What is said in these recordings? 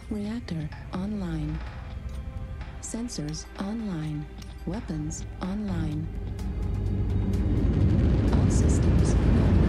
Reactor online. Sensors online. Weapons online. All systems normal.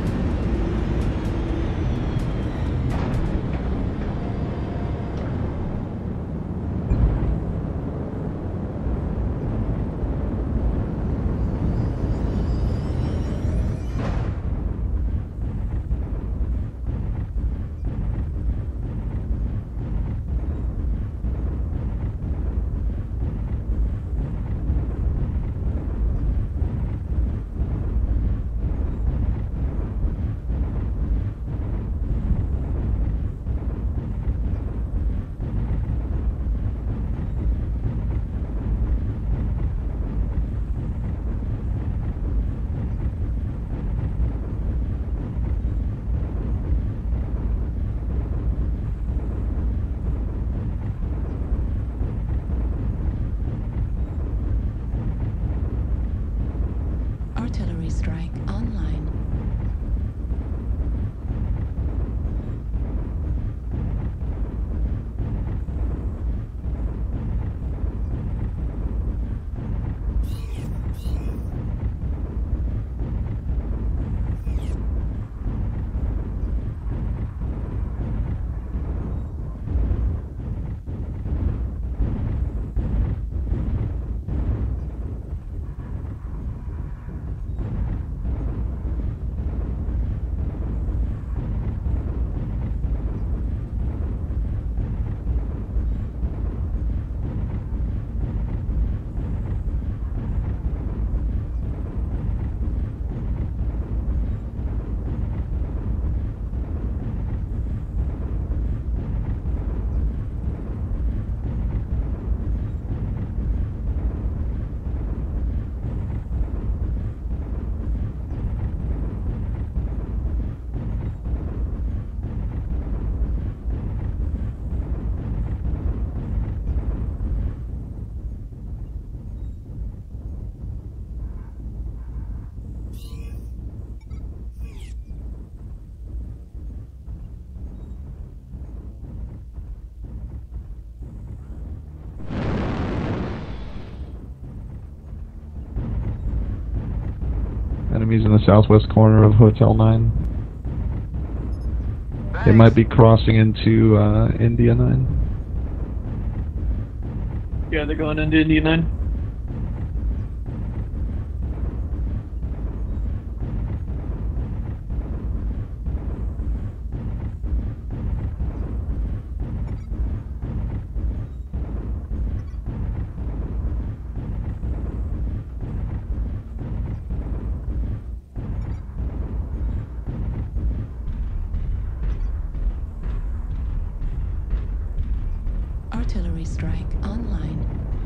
Artillery strike online. Enemies in the southwest corner of Hotel 9. They might be crossing into India 9. Yeah, they're going into India 9. Artillery strike online.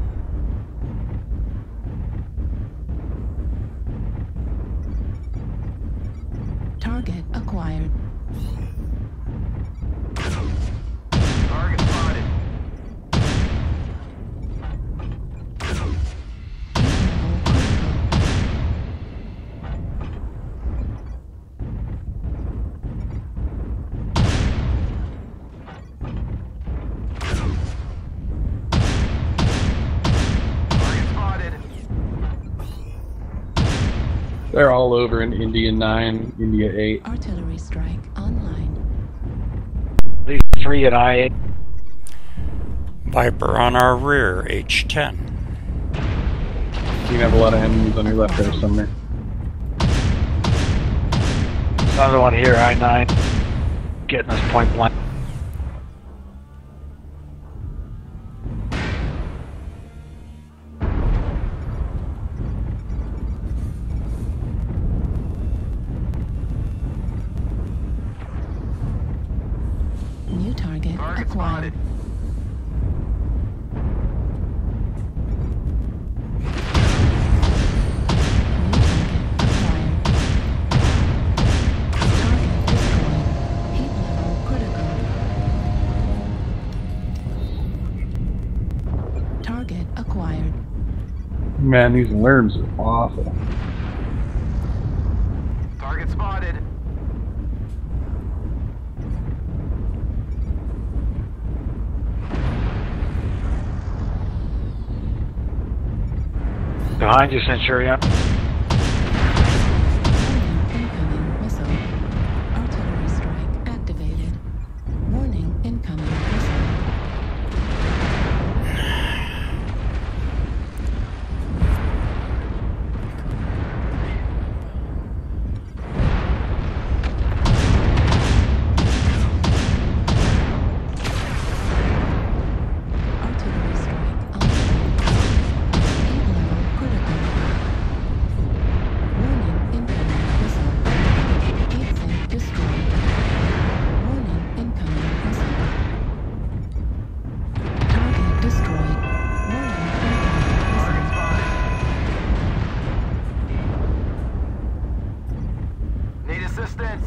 Target acquired. Target spotted. They're all over in India 9, India 8. Artillery strike online. These 3 at I-8. Viper on our rear, H10. You have a lot of enemies on your left there somewhere. Another one here, I-9. Getting us point blank. New target acquired. Target acquired. Man, these worms are awful. Target spotted. Behind you, Centurion. Incoming missile. Artillery strike activated. Warning, incoming missile. Artillery strike on. 8-level critical. Warning, incoming missile. 8-sync destroyed. Warning, incoming missile. Target destroyed. Warning, incoming Target missile. spotted. Need assistance.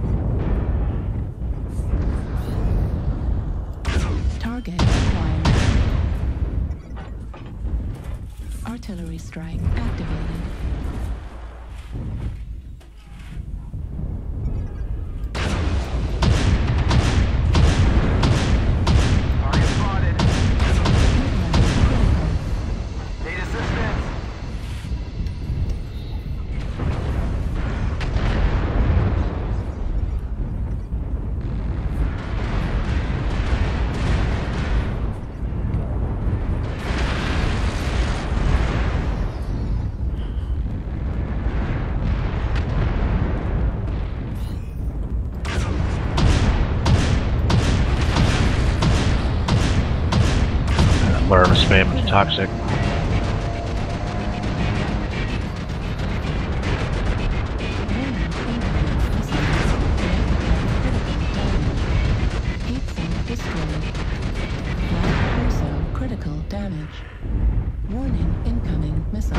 Target acquired. Artillery strike activated. Target spotted. 8-level critical. Need assistance. Wherever spam is toxic. Critical damage. Warning, incoming missile.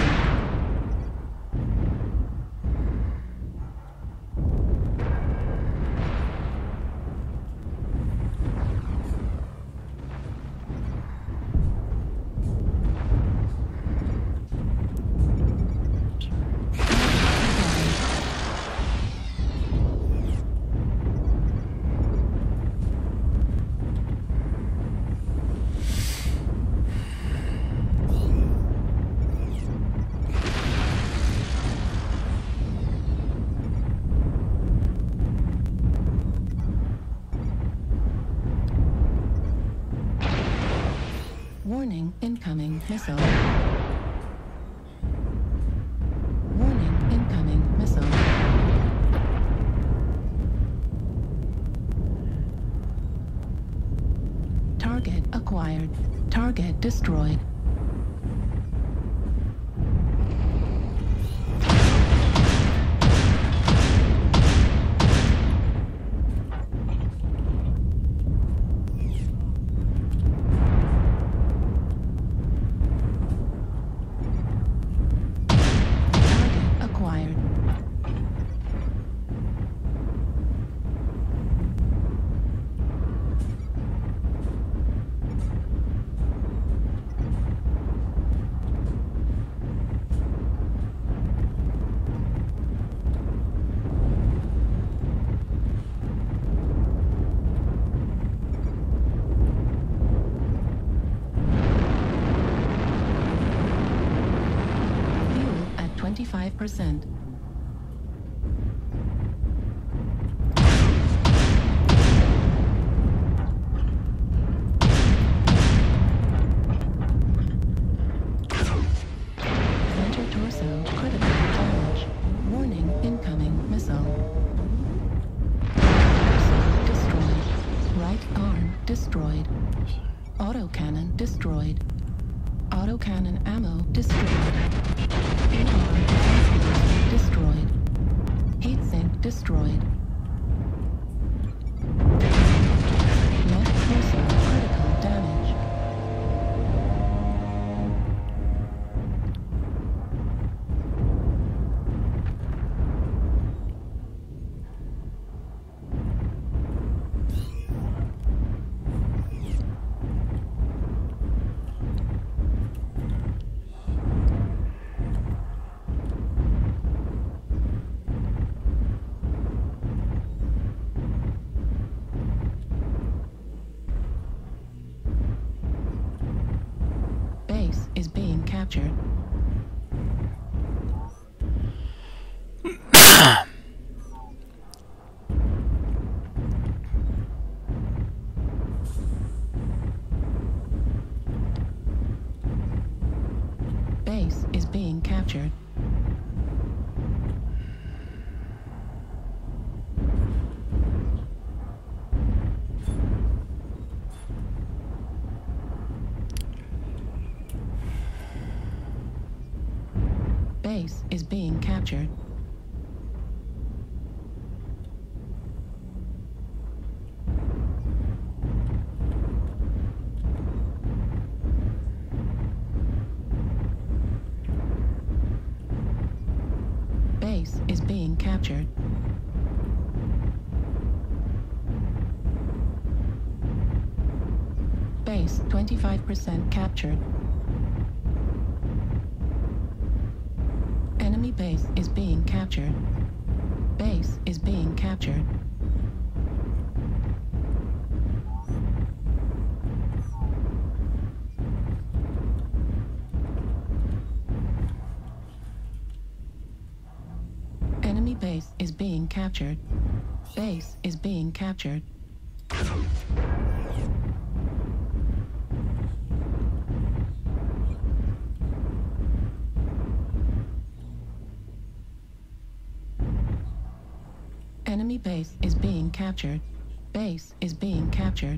Warning, incoming missile. Warning, incoming missile. Target acquired. Target destroyed. Target acquired. Fuel at 25%. Center torso critical damage. Warning, incoming missile. Torso destroyed. Right arm destroyed. Autocannon destroyed. Autocannon ammo destroyed. 8-arm translator destroyed. 8-sync destroyed. Left torso critical damage. Base is being captured. captured. Base is being captured. Base is being captured. Base 25% captured. Enemy base is being captured. Base is being captured. Enemy base is being captured. Base is being captured. Enemy base is being captured. Base is being captured.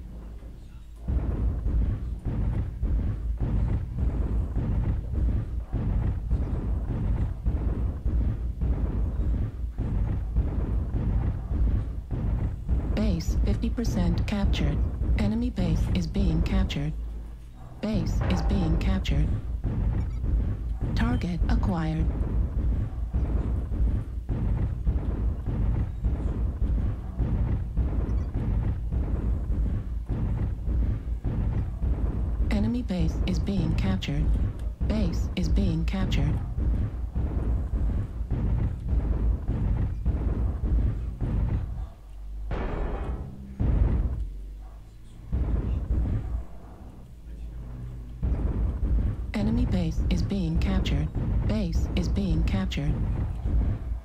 Base 50% captured. Enemy base is being captured. Base is being captured. Target acquired. Enemy base is being captured. Base is being captured. Enemy base is being captured. Base is being captured.